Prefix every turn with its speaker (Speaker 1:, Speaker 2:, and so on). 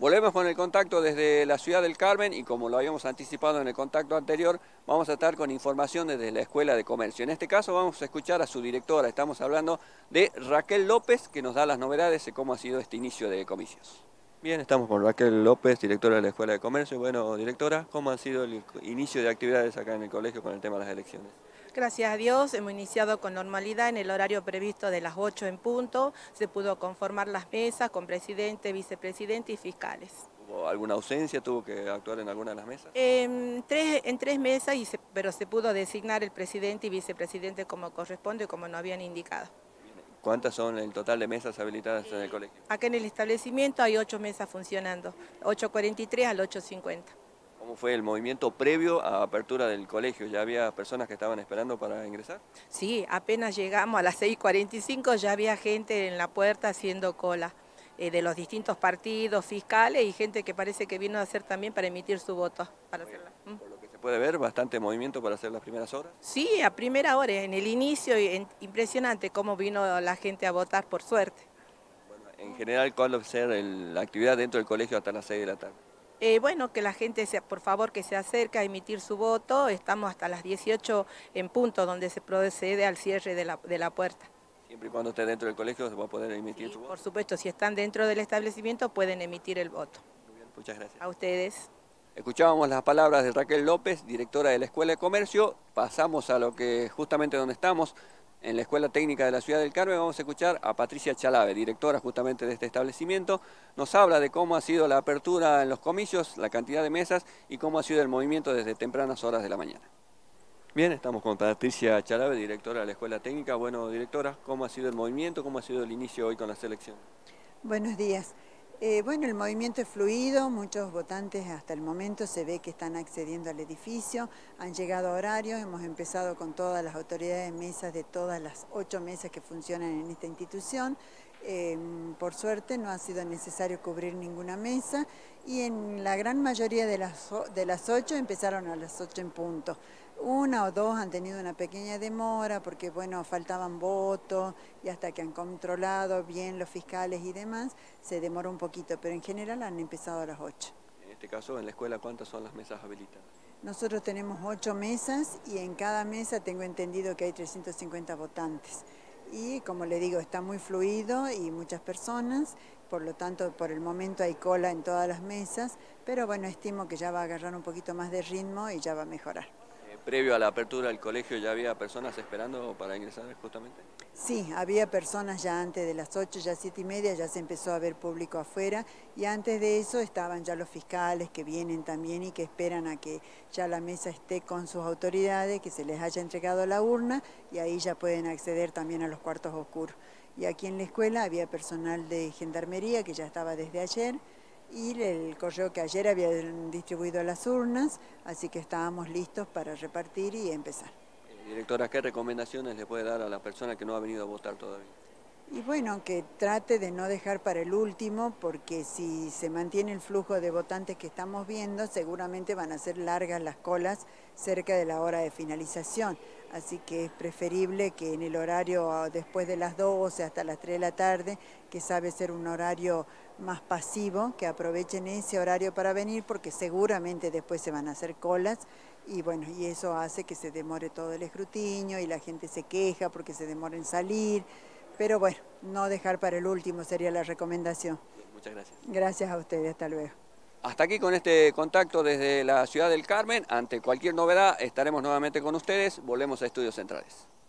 Speaker 1: Volvemos con el contacto desde la ciudad del Carmen y como lo habíamos anticipado en el contacto anterior, vamos a estar con información desde la Escuela de Comercio. En este caso vamos a escuchar a su directora, estamos hablando de Raquel López, que nos da las novedades de cómo ha sido este inicio de comicios. Bien, estamos con Raquel López, directora de la Escuela de Comercio. Bueno, directora, ¿cómo ha sido el inicio de actividades acá en el colegio con el tema de las elecciones?
Speaker 2: Gracias a Dios hemos iniciado con normalidad en el horario previsto de las 8 en punto. Se pudo conformar las mesas con presidente, vicepresidente y fiscales.
Speaker 1: ¿Hubo alguna ausencia? ¿Tuvo que actuar en alguna de las mesas?
Speaker 2: En tres mesas, pero se pudo designar el presidente y vicepresidente como corresponde, como nos habían indicado.
Speaker 1: ¿Cuántas son el total de mesas habilitadas en el colegio?
Speaker 2: Acá en el establecimiento hay 8 mesas funcionando, 8:43 al 8:50.
Speaker 1: ¿Cómo fue el movimiento previo a apertura del colegio? ¿Ya había personas que estaban esperando para ingresar?
Speaker 2: Sí, apenas llegamos a las 6:45 ya había gente en la puerta haciendo cola, de los distintos partidos, fiscales y gente que parece que vino a hacer también para emitir su voto.
Speaker 1: Por lo que se puede ver, bastante movimiento para hacer las primeras horas.
Speaker 2: Sí, a primera hora, en el inicio, impresionante cómo vino la gente a votar, por suerte.
Speaker 1: Bueno, en general, ¿cuándo va a ser la actividad dentro del colegio hasta las 6 de la tarde?
Speaker 2: Bueno, que la gente, por favor, que se acerque a emitir su voto. Estamos hasta las 18 en punto, donde se procede al cierre de la puerta.
Speaker 1: Siempre y cuando esté dentro del colegio se va a poder emitir
Speaker 2: Sí,
Speaker 1: su voto.
Speaker 2: por supuesto, si están dentro del establecimiento pueden emitir el voto.
Speaker 1: Muy bien, muchas gracias.
Speaker 2: A ustedes.
Speaker 1: Escuchábamos las palabras de Raquel López, directora de la Escuela de Comercio. Pasamos a lo que justamente donde estamos, en la Escuela Técnica de la Ciudad del Carmen. Vamos a escuchar a Patricia Chalave, directora justamente de este establecimiento. Nos habla de cómo ha sido la apertura en los comicios, la cantidad de mesas y cómo ha sido el movimiento desde tempranas horas de la mañana. Bien, estamos con Patricia Chalave, directora de la Escuela Técnica. Bueno, directora, ¿cómo ha sido el movimiento? ¿Cómo ha sido el inicio hoy con la selección?
Speaker 3: Buenos días. Bueno, el movimiento es fluido, muchos votantes hasta el momento se ve que están accediendo al edificio, han llegado a horarios, hemos empezado con todas las autoridades de mesas de todas las 8 mesas que funcionan en esta institución. Por suerte no ha sido necesario cubrir ninguna mesa y en la gran mayoría de las 8 empezaron a las 8 en punto. Una o dos han tenido una pequeña demora porque, bueno, faltaban votos y hasta que han controlado bien los fiscales y demás, se demoró un poquito, pero en general han empezado a las 8.
Speaker 1: En este caso, en la escuela, ¿cuántas son las mesas habilitadas?
Speaker 3: Nosotros tenemos 8 mesas y en cada mesa tengo entendido que hay 350 votantes. Y como le digo, está muy fluido y muchas personas, por lo tanto por el momento hay cola en todas las mesas, pero bueno, estimo que ya va a agarrar un poquito más de ritmo y ya va a mejorar.
Speaker 1: ¿Previo a la apertura del colegio ya había personas esperando para ingresar justamente?
Speaker 3: Sí, había personas ya antes de las 8, ya 7:30, ya se empezó a ver público afuera y antes de eso estaban ya los fiscales que vienen también y que esperan a que ya la mesa esté con sus autoridades, que se les haya entregado la urna y ahí ya pueden acceder también a los cuartos oscuros. Y aquí en la escuela había personal de gendarmería que ya estaba desde ayer y el correo que ayer habían distribuido las urnas, así que estábamos listos para repartir y empezar.
Speaker 1: Directora, ¿qué recomendaciones le puede dar a la persona que no ha venido a votar todavía?
Speaker 3: Y bueno, que trate de no dejar para el último, porque si se mantiene el flujo de votantes que estamos viendo, seguramente van a ser largas las colas cerca de la hora de finalización. Así que es preferible que en el horario después de las 12 hasta las 3 de la tarde, que sabe ser un horario más pasivo, que aprovechen ese horario para venir, porque seguramente después se van a hacer colas y bueno, y eso hace que se demore todo el escrutinio y la gente se queja porque se demora en salir. Pero bueno, no dejar para el último sería la recomendación.
Speaker 1: Muchas gracias.
Speaker 3: Gracias a ustedes, hasta luego.
Speaker 1: Hasta aquí con este contacto desde la Ciudad del Carmen. Ante cualquier novedad estaremos nuevamente con ustedes. Volvemos a Estudios Centrales.